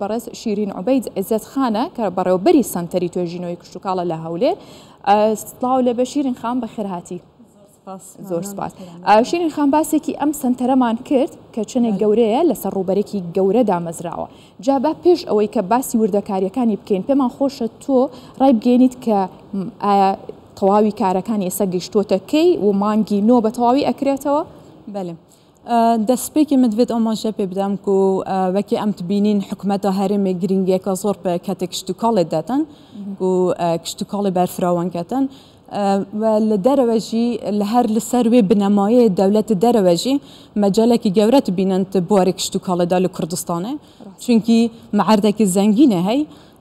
بەڕێز شیرین عوبەید عزت خانە کە بەڕێوەبەری سەنتەری توێژینەوەی کشتوکاڵە لە هەولێر. سڵاو لە بە شیرین خان بەخێرهاتی. زۆر سپاس. شیرین خان باسێکی ئەم سەنتەرەمان کرد کە چنێک گەورەیە لەسەر ڕووبەرێکی گەورە دامەزراوە. جابا پێش ئەوەی کە باسی وردەکاریەکانی بکەین پێمان خۆشە تۆ ڕای بگەێنیت کە تەواوی کارەکانی ئێستا گەیشتووەتە کەی و مانگی نۆ بە تەواوی ئەکرێتەوە؟ بەێ دەستپێکی مدوێت ئەماژە پێ بدەم و وەکی ئەم تبینین حکوومەتە هەرێمێ گرنگیەکە زۆر بە کاتێک کشتتوکاڵێ دەتەن و کشتتوکاڵی بەرفراوانکەتەن لە دەرەوەژی لە هەر لەسەر وێ بنەمایە دەولەتی دەرەوەژی مەجالێکی گەورەت بینن بواری کشتتوکاڵێدا لە کوردستانە چونکی مەعەردێکی زەنگینە هەی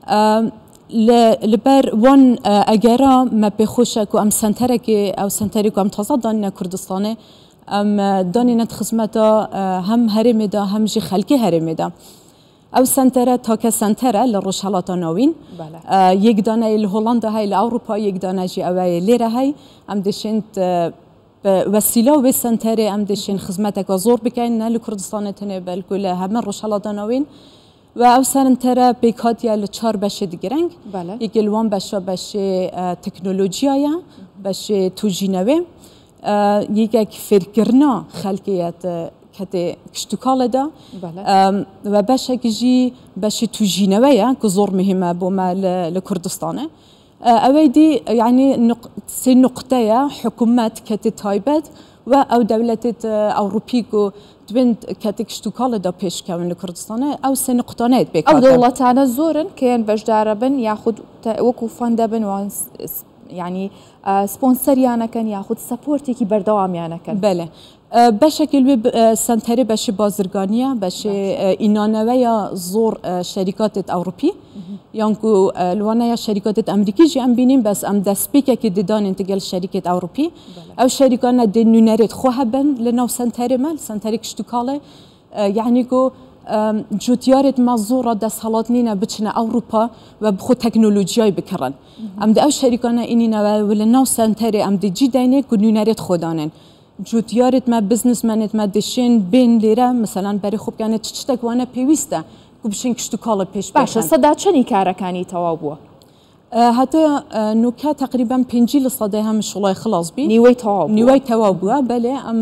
لەبەر وان ئەگەرا مە پێخۆشە و ئەم سنتەرێکی ئەو سنتەری و ئەم تازە دانینە کوردستانە ئەم دانینەت خزمەتە هەم هەرێمێدا هەمژی خەلکی هەرێمێدا ئەو سنتەرە تاکە سنتەرە لە ڕۆژهەڵاتە ناوین یەک دانای لە هۆڵندا هەی لە ئەوروپا یەک داناژی ئەوەیە لێرە هەی ئەم دەشێت وەسیلە وێ سنتەرێ ئەم دەشێن خزمەتێکە زۆر بکەین نە لە کوردستانە تەنێ بەلکو لە هەمە ڕۆژهەڵاتە ناوین و ئەو سەرنتەرە پێکهاتیە لە 4 بەشێ دیگرنگ یەکێلوان بەشە بەشێ تەکنۆلۆژیایە بەشێ توژینەوێ یەکێک فێرکردنا خەلکیەت کەتێ کشتتوکاڵێدا و بەشێکیژی بەشی توژینەوەیە کە زۆر مهمە بۆمە لە کوردستانە ئەوەی دی یعنی سێ نقطەیە حکوومەت کەتێ تایبەت و ئەو دەولەتێت ئەوروپیک و دوێن کاتێک کشتتوکاڵێدا پێشکەون لە کوردستانە ئەو سێ نقطانەیەت بێت ئەو دەوڵەتانە زۆرن کەیان بەشدارە بن یاخود وەکو فەندە بن وان ینی سپۆنسەریانەکەن یاخود سەپۆرتێکی بەردەوامیانەکەن. بەێ بەشێکی لێ سنتەری بەشی بازرگانیە بەشێ ئینانەوەیە زۆر شەریکاتێت ئەوروپی یانکو لوانەیە شەریکاتێت ئەمریکیژی ئەم بینیم بەس ئەم دەستپێکێکی ددانین تگەل شەریکێت ئەوروپی ئەو شەریکانە دێ نوێنەرێت خۆ هەبن لە ناو سنتەرێمە سنتەری کشتتوکاڵێ یعنی گۆ جوتیارێت مە زۆرە دەسەڵات نینە بچنە ئەوروپا و بخۆ تەکنۆلۆژیای بکڕن ئەم ئەو شەریکانە ئینینەوە لە ناو سنتەرێ ئەم دجی داینێک و نوێنەرێت خۆدانن جوتیارێت مە بزنسمەنێت مە دشێن بین لێرە مثلەن بەری خوبکانێت چتێکوانە پێویستە و بشین کشتتوکاڵە پێش باشە سەدا چەنی کارەکانی تەواو بووە هەتا نوکە تقریبا 5 لە سەدەی هەمش وڵای خلاص بی نیوەی تەواو بووە بەێ ئەم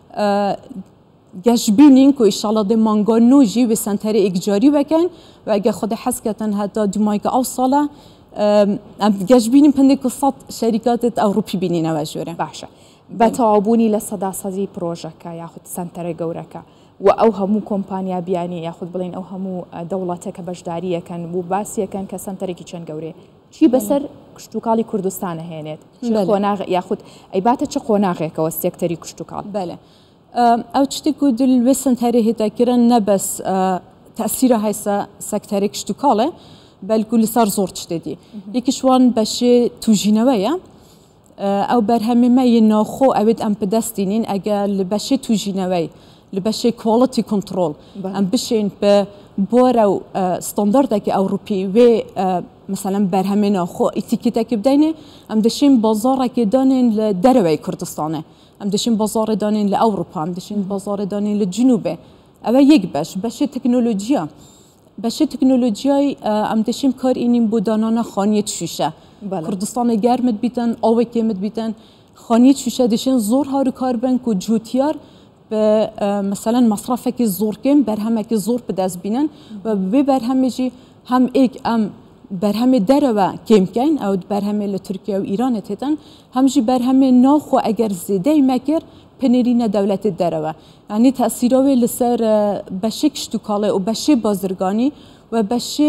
گەشتبینین و ئیشاڵە دێ مانگانۆژی وێ سنتەری ئێکجاری وەکەن و ئەگە خودە حەزکەتەن هەتا دومایکە ئەو ساڵە گەشتبینین پندێک و سەد شەریکاتێت ئەوروپی بینینەوە ژێرە باشە بە تەواوبوونی لە سەدا سەزی پرۆژەکە یاخود سنتەرە گەورەکە و ئەو هەموو کۆمپانیا بیانی یاخود بڵین ئەو هەموو دەوڵەتێکە بەشداریەکەن بۆ باسیەکەن کە سنتەرێکی چەند گەورێ چی بەسەر کشتتوکاڵی کوردستانە هێنێت یاخود ئەیباتە چه قۆناغێکەوە سێکتەری کشتتوکاڵ بەێ ئەو شتێک و دل وێ سنتەری هێتاکردن نەبەس تەسیرە هایسە سەکتەری کشتتوکاڵێ بەلکو لەسەر زۆر شتێتی یەکیشوان بەشێ توژینەوەیە ئەو بەرهەمێمەیە ناخۆ ئەوێت ئەم پدەستینین ئەگە لە بەشێ توژینەوەی لە بەشێ کۆڵەتی کنترۆل ئەم بشێن بە بۆرە و ستانداردێکی ئەوروپی وێ مثلا بەرهەمێ ناخۆ ئیتیکێتێکی بدەینێ ئەم دەشین بازارێکی دانێن لە دەرەوەی کوردستانە ئەم دەشین بازارێ دانێن لە ئەوروپا ئەم دەشین بازارێ دانێن لە جنوبێ ئەوە یەک بەشێ تەکنۆلۆژیە بەشێ تەکنۆلۆژیای ئەم دەشین کار ئینین بۆ دانانە خانیەت شوشە کوردستانە گەرمت بیتن ئەوێکێمت بیتن خانیەت شوشە دەشین زۆر هاو کار بن و جوتیار بە مثلا مەصرفێکی زۆرکەم بەرهەمێکی زۆر بدەست بینن و بێ بەرهەمێژی هەم ئێک ئەم بەرهەمێ دەرەوە کێمکەین ئەو بەرهەمێ لە تورکیا و ئیرانت هێتن هەمژی بەرهەمێ ناخۆ ئەگەر زێدەی مەکرد پنێرینە دەولەتی دەرەوە ینی تەسیرۆێ لەسەر بەشێ کشتتوکاڵێ و بەشێ بازرگانی و بەشێ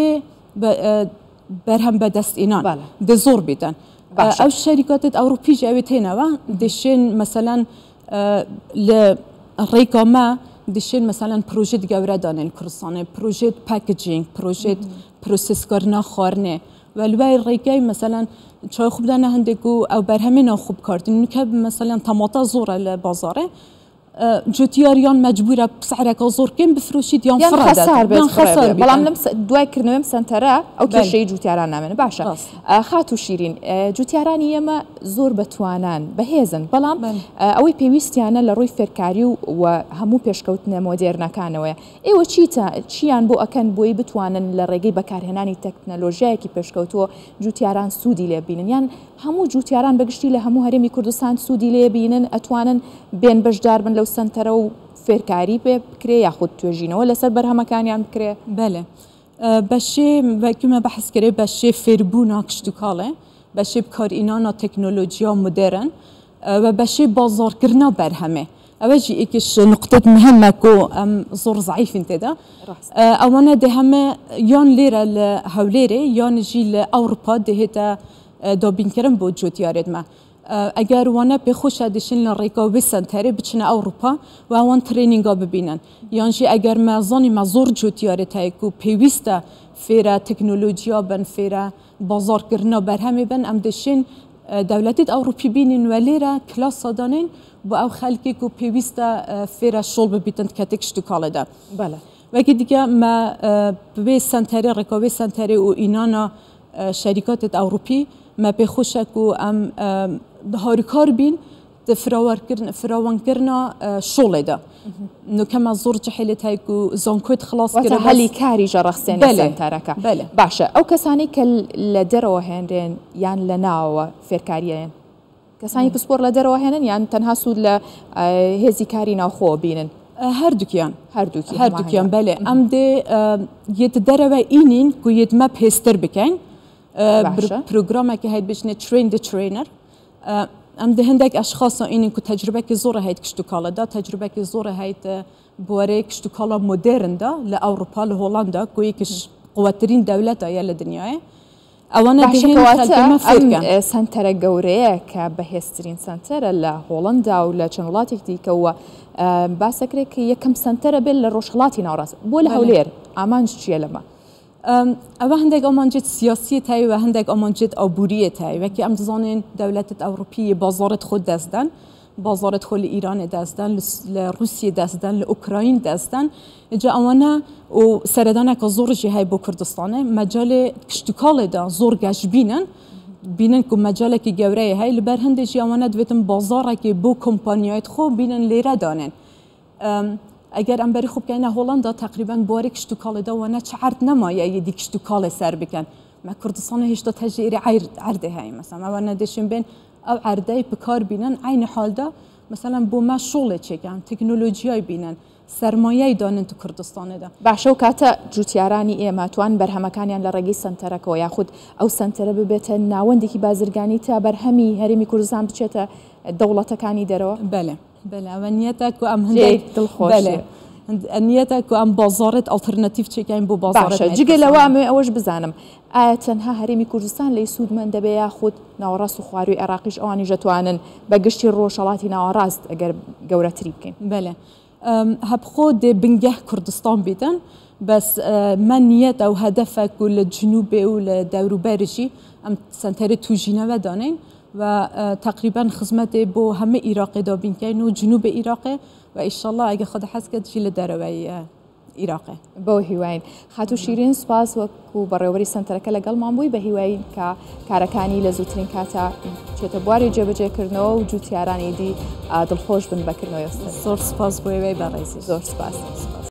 بەرهەم بەدەستئێنان دە زۆر بیتن ئەو شەریکاتێت ئەوروپیژ ئەوێت هێنەوە دەشێن مەسەلەن لە ڕێگامە دەشێن مەسەلەن پرۆژێت گەورە دانێن کوردستانێ پرۆژێت پاکجینگ پرۆژێت پرۆسسکردنا خواردنێ و لوای ڕێگای مەسەلەن چای خوبدانە هەندێک و ئەو بەرهەمێ ناخوب کاردن کە مەسەلەن تەماتە زۆرە لە بازارێ جوتیاریان مجبورە سعرێکە زۆرکەم بفرۆشیت یان خەسار بەڵام لەم دوایکردنەوەم سنتەرە ئەو کێشەی جوتیاران نامێنە باشە خات و شیرین جوتیارانی ئێمە زۆر بەتوانان بەهێزن بەڵام ئەوەی پێویستیانە لە ڕووی فێرکاری و هەموو پێشکەوتنە مۆدێرنەکانەوەی ئێوە چیان بۆ ئەکەن بۆی بتوانن لە ڕێگەی بەکارهێنانی تەکنەلۆژیایەکی پێشکەوتووە جوتیاران سوودی لێبینن یان هەموو جوتیاران بەگشتی لە هەموو هەرێمی کوردستان سوودی لێبینن ئەتوانن بێن بەشدار بن لەو سنتەرە و فێرکاری پێ بکرێ یاخود توێژینەوە لەسەر بەرهەمەکانیان بکرێ بەێ بەشێ وەکومە بەحسکرێ بەشێ فێربوونا کشتتوکاڵێ بەشێ بکارئینانا تەکنۆلۆژیا مدرن و بەشێ بازارکردنا بەرهەمێ ئەوەژی ئێکش نقطت مهمە و ئەم زۆر زعیفین تێدا ئەوانە دێ هەمە یان لێرە لە هەولێرێ یانژی لە ئەوروپا دەهێتە دابینکردن بۆ جوتیارێتمە ئەگەر وانە پێخۆشە دەشین لە ڕێگاوی سنتەرێ بچنە ئەوروپا و ئەوان ترێنینگا ببینن یانژی ئەگەر مەزانی مە زۆر جوتیارێت هەیە و پێویستە فێرە تەکنۆلۆژیا بن فێرە بازارکردنا بەرهەمێ بن ئەم دەشین دەولەتیت ئەوروپی بینین و لێرە کلاسا دانین بۆ ئەو خەلکێک و پێویستە فێرە شۆڵ ببیتن کەتێک شتوکاڵەدا وەکی دیکە مە بێ سنتەرێ ڕێکاوی سنتەرێ و ئینانا شەریکاتت ئەوروپی مە پێخۆشک و ئەم هاریکار بین فراوانکردنا شۆڵێدا نوکەمە زۆر جەحێلێت هەیە و زانکۆیت خلاص کرد هەلی کاری ژەڕەخسێنە سنتەرەکە باشە ئەو کەسانی کە لە دەرەوە هێنرێن یان لە ناوە فێرکاریەن کەسانی پسپۆر لە دەرەوە هێنن یان تەنها سوود لە هێزی کاری ناوخۆ بینن هەردووکیان بەێ ئەم دێ یەت دەرەوە ئینین و یەتمە پێستر بکەین پروگرامێکی هەیە بژنێ ترین د ترینەر ئەم دە هەندێک ئەشخاصە ئینین و تەجربەکی زۆرە هەیە کشتتوکاڵەدا تەجربەکی زۆرە هەیە بۆرەی کشتتوکاڵە مدرندا لە ئەوروپا لە هۆڵندا کویکش قوترین دەولەتە یە لە دنیاە ئەوانە سنتەرە گەورەیە کە بەهێزترین سنتەرە لە هۆڵندا و لە چەند وڵاتێک دیکەوە باسەکرێت کە یەکەم سنتەرە بێت لە ڕۆژهڵاتی ناوڕاست بۆ لە هەولێر ئامانج چیە لەمە ئەوە هەندێک ئەمانجێت سیاسی هەیە و هەندێک ئەمانجێت ئەوبوریەت هەیە وەکی ئەم دەزانین دەولەتت ئەوروپی بازارت خۆ دەستدان بازارت خۆ لە ئیرانێ دەستدان لە رووسیە دەستدان لە ئوکراین دەستدان اینجا ئەوانە و سەردانێکە زۆرژی هەیە بۆ کوردستانێ مەجالێ کشتتوکاڵێدا زۆر گەشببینن بینن و مەجالێکی گەورەیە هەیە لەبەر هەندێکی ئەوانە دوێتن بازارێکی بۆ کۆمپانیایت خۆ بینن لێرە دانێن ئەگەر ئەمبەری خوب بکەینە هۆڵندا تقریبان بۆری کشتتوکاڵێدا وانە چعرد نەمایە یەدی کشتتوکاڵێ سەر بکەن مە کوردستانە هێشتا تەژێری عەردێ هەیە مەسەڵەن ئەوانە دەشین بێن ئەو عەردەی بکار بینن عینە حالدا مەسەڵەن بۆ مە شۆڵێ چێکەن تەکنۆلۆژیای بینن سەرمایەی دانن تو کوردستانێدا باشە و کاتە جوتیارانی ئێمەتوان بەرهەمەکانیان لە ڕێگەی سنتەرەکەەوە یاخود ئەو سنتەرە ببێتە ناوەندێکی بازرگانی تا بەرهەمی هەرێمی کوردستان بچێتە دەوڵەتەکانی دەرەوە بەێ ئەوە نیەتە و ئەم هەندێک دڵخۆشێ نیەتە و ئەم بازارێت ئالتەرنەتیڤ چێکین بۆ بازار جگە لەوە ئەوەش بزانم ئایا تەنها هەرێمی کوردستان لی سوودمەند دەبێ یاخود ناوەڕاست و خواروی عێراقیش ئەوانی ژەتوانن بەگشتی ڕۆژهڵاتی ناوەڕاست ئەگەر گەورەتری بکەین بەێ هەبخۆ دێ بنگە کوردستان بیتن بەس من نیەت ئەو هەدەفەک و لە جنوبێ و لە دەوروبەرژی ئەم سنتەرە توژینەوە دانین و تقریبا خزمەتێ بۆ هەمە عێراقێدا بینکەین و جنوبە عێراقێ و ئیشەڵڵا ئەگە خۆدە حەزکەجی لە دەرەوەی عێراقێ بۆ هیواین خاتو شیرین سوپاس وەکو بەڕێوەری سنتەرەکە لەگەڵمان بووی بە هیوایی کە کارەکانی لە زووترین کاتە چێتە بواری جێبەجێکردنەوە و جوتیارانی دی دڵخۆش بن بەکردنەوە زۆر سپاس بۆ وێ بەڕێزی زۆر سپاس.